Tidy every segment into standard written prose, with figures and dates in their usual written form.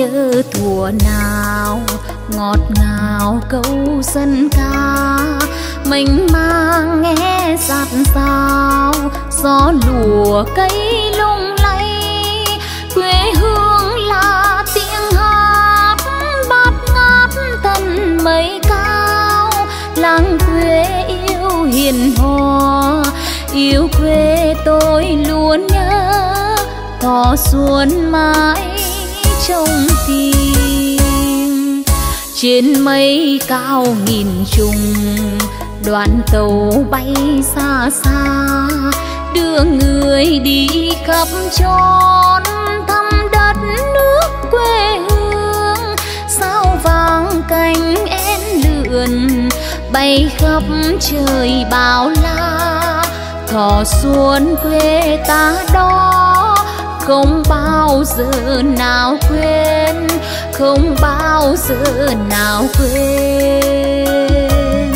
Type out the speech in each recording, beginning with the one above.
nhớ thuở nào ngọt ngào câu dân ca, mình mang nghe dạt sao gió lùa cây lung lay. Quê hương là tiếng hát bát ngát tận mây cao, làng quê yêu hiền hòa, yêu quê tôi luôn nhớ, thọ xuân mãi trong tim. Trên mây cao nghìn trùng đoàn tàu bay xa xa, đưa người đi khắp trốn thăm đất nước quê hương. Sao vàng cánh én lượn bay khắp trời bao la, thọ xuân quê ta đó không bao giờ nào quên, không bao giờ nào quên.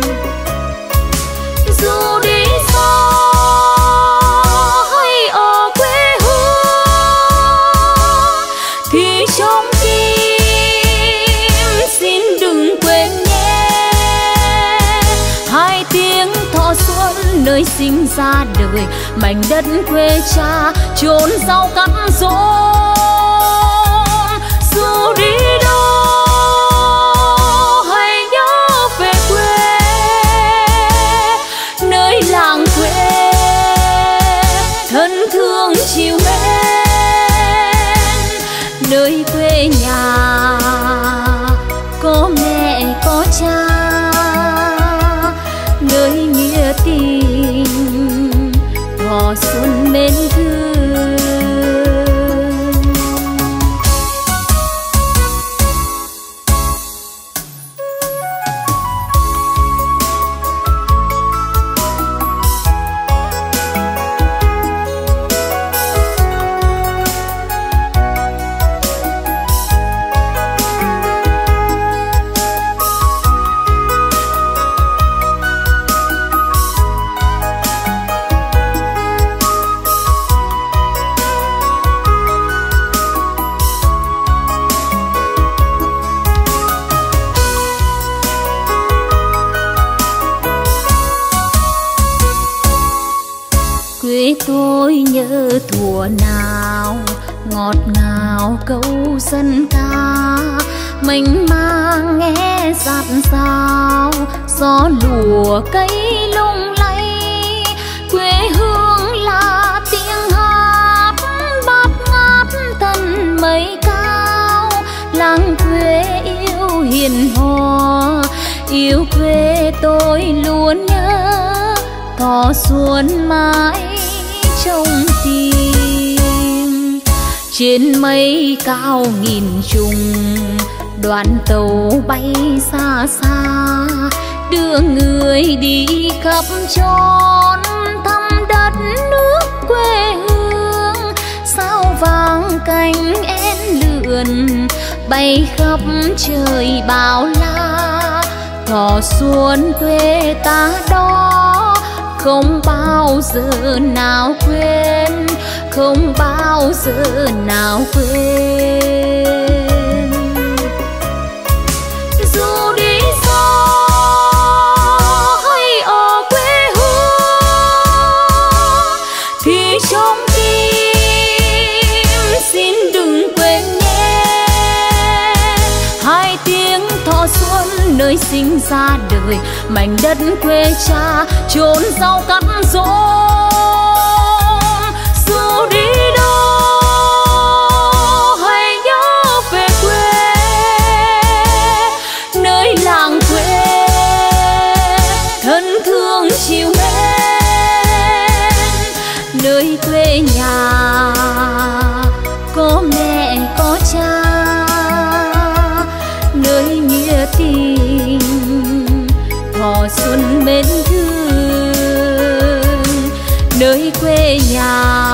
Dù đi xa hay ở quê hương thì trong tim xin đừng quên nhé hai tiếng thọ xuân nơi sinh ra đời, mảnh đất quê cha chốn rau cắt rốn. Dù đi đâu hãy nhớ về quê, nơi làng quê thân thương chiều mến, nơi quê nhà có mẹ có cha, nơi nghĩa tình thọ xuân mến thương. Quê tôi nhớ thuở nào ngọt ngào câu dân ca, mình mang nghe dạt sao gió lùa cây lung lay. Quê hương là tiếng hát bát ngát tận mây cao, làng quê yêu hiền hòa, yêu quê tôi luôn nhớ, thọ xuân mãi trong tim. Trên mây cao nghìn trùng đoàn tàu bay xa xa, đưa người đi khắp trốn thăm đất nước quê hương. Sao vàng cánh én lượn bay khắp trời bao la, thọ xuân quê ta đó không bao giờ nào quên, không bao giờ nào quên. Dù đi xa hay ở quê hương thì trong tim xin đừng quên nhé hai tiếng thọ xuân nơi sinh ra đời, mảnh đất quê cha chốn rau cắt rốn. Dù đi đâu hãy nhớ về quê, nơi làng quê thân thương chiều mến, nơi quê nhà có mẹ có cha, nơi nghĩa tình thọ xuân mến thương, nơi quê nhà